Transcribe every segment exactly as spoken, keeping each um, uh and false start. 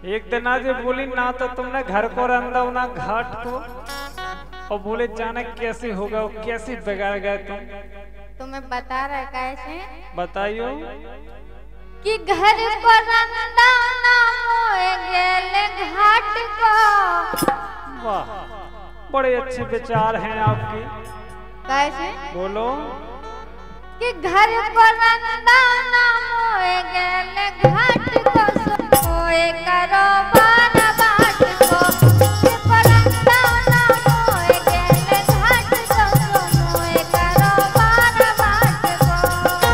एक दिन आज बोली ना तो तुमने घर को रंदा ना घाट को, और बोले जाने कैसे होगा और कैसे बिगाड़ गए तुम। तुम्हें बता रहा है कैसे? बताइयो। कि घर को रंदा ना मोए गेले घाट को। वाह, बड़े अच्छे विचार हैं आपके। कैसे? बोलो। कि घर को रंदा ना मोए गेले घाट को, सोए करो बार बाट को। घर को रंदा ना मोए गेले घाट को, सोए करो बार बाट को।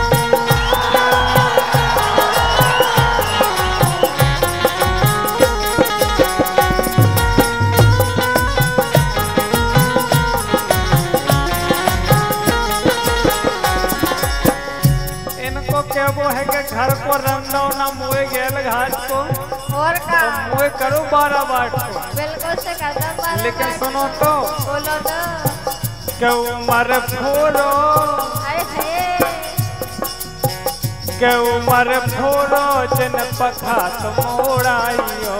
इनको क्या वो है कि घर को रंदा ना मोए गेल घाट को, और का तो मोए करो बारह बाट को। बिल्कुल से करता बार लेकिन बाट सुनो को। तो, बोलो तो। के उमर फोरो, अरे हे के उमर फोरो जिन पखा मोड़ाइयो।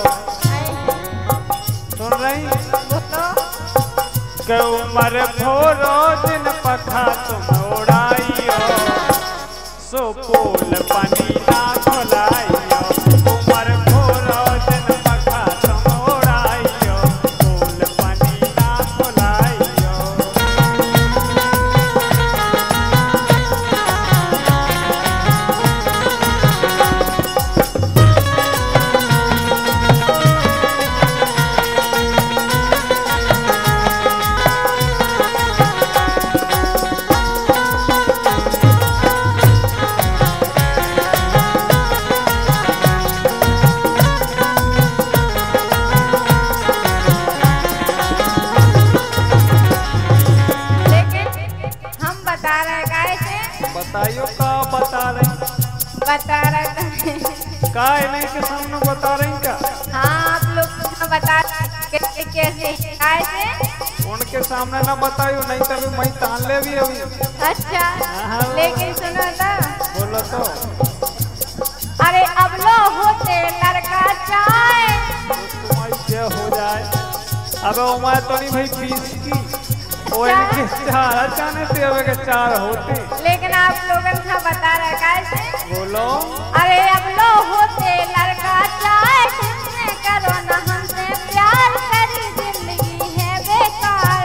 सुन रही? बोलो। के उमर फोरो जिन पखा मोड़ाइयो, सो पोल पानी ना खोलाइयो। उमर फोरो जिन पखा मोड़ाइयो, पोल पानी ना खोलाइयो। बताइयो का बता रही? बता रहे का नहीं के सामने बता रही का? हाँ, आप लोग बता कैसे कैसे कैसे? उनके सामने ना बताइयो, नहीं तभी मैं तान ले भी अभी। अच्छा, लेकिन सुनो तो। बोलो तो। अरे अब लो होते लड़का चाहे तुम्हारी क्या हो जाए। अब उम्र तो नहीं भाई बीस की, वो इनके चार जाने थे, अब के चार होते। लेकिन आप लोगों का बता रहे कैसे? बोलो। अरे अब लो होते लड़का चाहे, तुमने करो ना हमसे प्यार, करी जिंदगी है बेकार।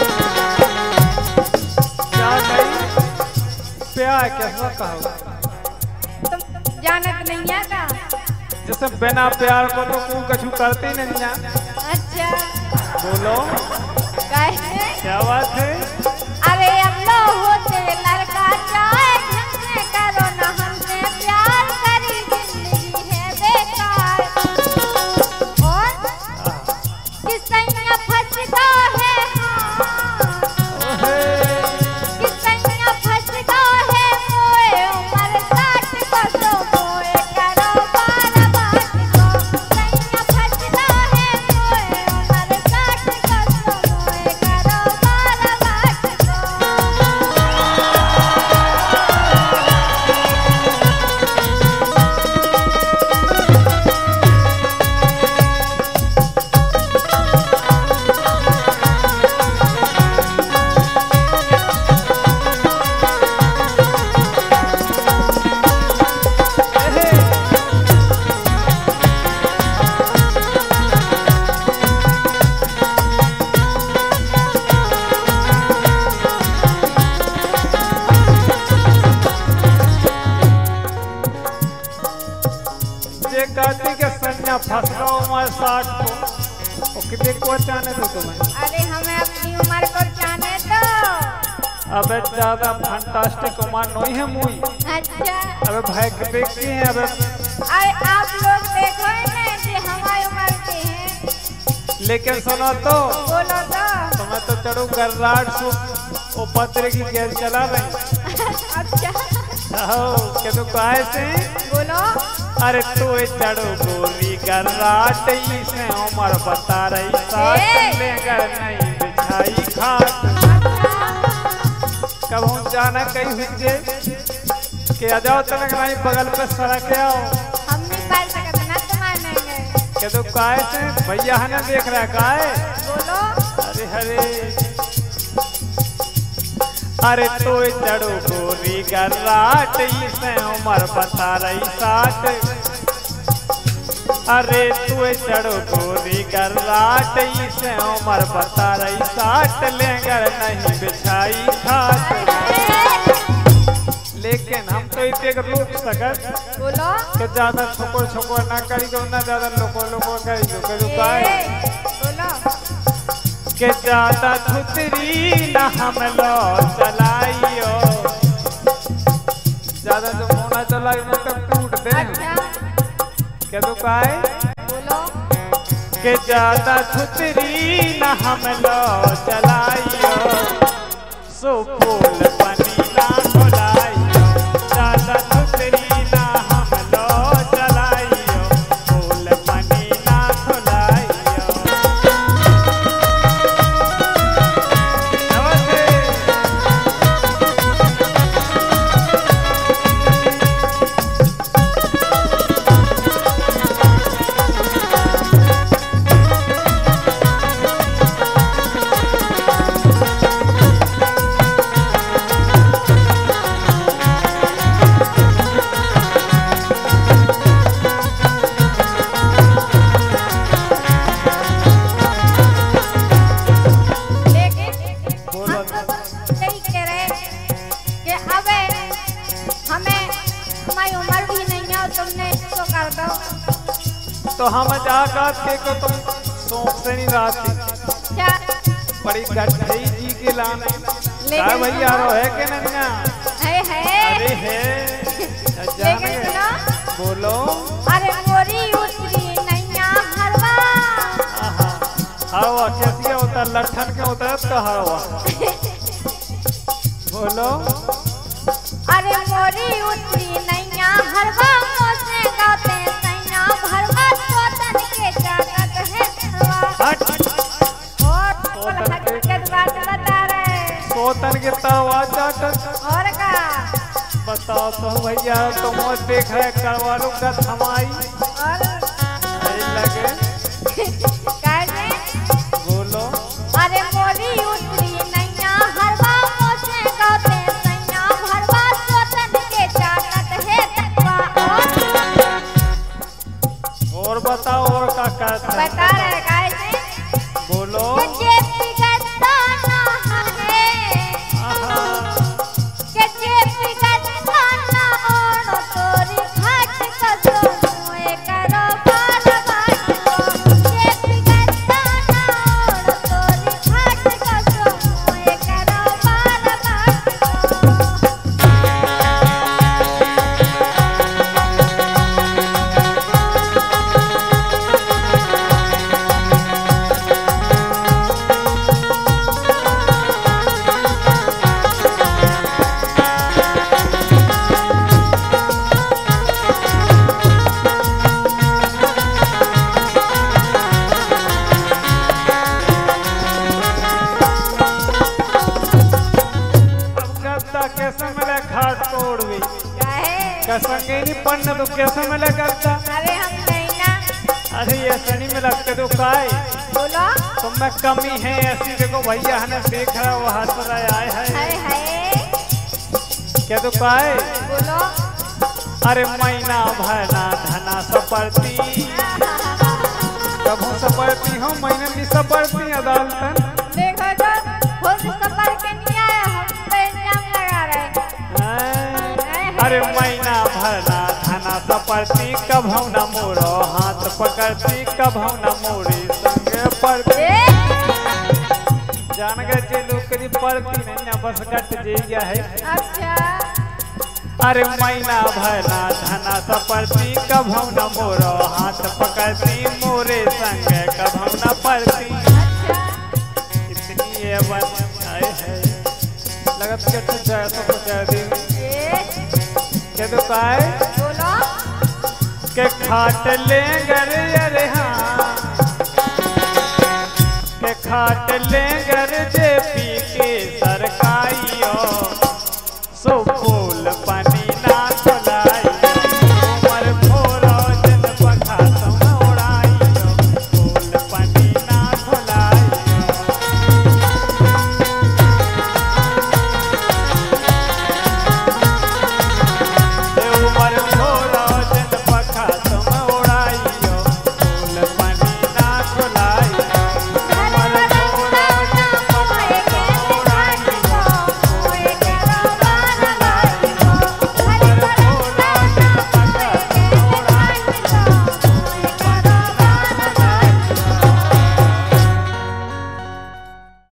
क्या कही? प्यार कैसा कहो? तुम जानत नहीं है का? जैसे बिना प्यार को तो तू कछु करती नहीं है। अच्छा। बोलो। कैसे? क्या बात है? अरे अब लो होते लड़का चाहे, तुमने करो ना हमसे प्यार, करी जिंदगी है बेकार। और किसैया फंसदा है, किसैया फंसदा है, मोए उमर साठ को, तो मोए करो बार बाट को। किसैया फंसदा है, मोए उमर साठ को, तो मोए करो बार बाट को। जे कहती के संज्ञा फंसका उम्र साठ को, और कितने को चाहने थे तुम्हें? अरे हमें अपनी उम्र को जाने दो। अबे ज्यादा फंटास्टिक उम्र नहीं है मुई। अच्छा। अबे भाई के देखती हैं अबे। अरे आप लोग देखो ना कि हमारी उम्र के हैं। लेकिन सुनो तो, बोलो तो। तुम्हें तो चढ़ो गर्राट सु ओ पत्र की गैस चला रही। अच्छा। हो के तो काहे से? बोलो। अरे तो चढ़ो गोरी गर्राट, इसने उम्र बता रही साथ ए! लेकर नहीं बिछाई खाट। कब हम जाना कहीं हुए कि आ जाओ तनक नहीं बगल पे सड़क आओ। हम नहीं पाल सकते ना तुम्हारे नहीं। क्या तो काय से भैया है ना देख रहा है काय? बोलो। अरे हरे अरे तो चढ़ो गोरी गराट इसे उम्र बता रही साठ। अरे तू चढ़ो गोरी गराट इसे उम्र बता रही साठ। लेंगर नहीं बिछाई खाट। लेकिन हम तो इतने रोक सकत बोलो कि ज्यादा छोको छोको ना करी दो ना ज्यादा लोको लोको करी दो के रुकाए बोलो कि ज्यादा थुतरी ना हम लो चलाइयो। ज्यादा जो मोना चलाई ना तब टूट दे। अच्छा के रुकाए बोलो कि ज्यादा थुतरी ना हम लो चलाइयो। सो फूल पनी ना खोलाइयो। ज्यादा थुतरी ना हम लो चलाइयो। फूल पनी ना खोलाइयो। नमस्ते तो हम जाकर के को तुम सोच से नहीं राती क्या बड़ी गठई जी के लाने क्या भैया रो है के नन्या है है अरे है जाने बोलो। अरे मोरी उतरी नैया हरवा। आहा हवा कैसी होता लठन के होता है तो हवा बोलो। अरे मोरी उतरी नैया हरवा मोसे गाते सैया भरवा सोतन के जागत है हरवा। हट और हकीकत बात बता रहे सोतन के तवा चाटत और का बताओ तो भैया तुम देख रहे करवा लो का थमाई और नहीं लगे कैसे बोलो। अरे मोरी उतरी नैया हरवा मोसे गाते सैया भरवा सोतन के जागत है तकवा। और बताओ और का कहता है बता रहे कैसे बोलो। जे पिगता ना है आहा के जे पिगता ना और तोरी घाट कसो मोए करो बार बाट को। जे पिगता ना और तोरी घाट कसो मोए करो बार बाट को। कैसे मिले खाट तोड़ भी काहे कसंगे नहीं पढ़ना तो कैसे मिले करता। अरे हम नहीं ना अरे ऐसा नहीं मिला के तो काय बोलो तुम में कमी है ऐसी देखो भैया है देख रहा वो हंस रहा आए है हाय हाय क्या तो काय बोलो अरे महीना भरना धना सपरती कभू सपरती हो महीना नहीं सपरती अदालतन। देखो जो खुद सफर के नहीं आए हम पे इल्जाम लगा रहे। अरे महीना भरना धना सपरती कभू न मोरो हाथ पकड़ती कभू न मोरी संगे पड़ती। जान गए जे लोग करी पड़ती नहीं ना बस कट जे है। अच्छा अरे महीना भरना धना सपरती कभू न मोरो हाथ पकड़ती मोरे संगे कभू न पड़ती। अच्छा इतनी ये बन आए है लगत के तो जाए तो कुछ दी ये के तो काय बोलो के खाट ले गर अरे हाँ के खाट ले गर जे पी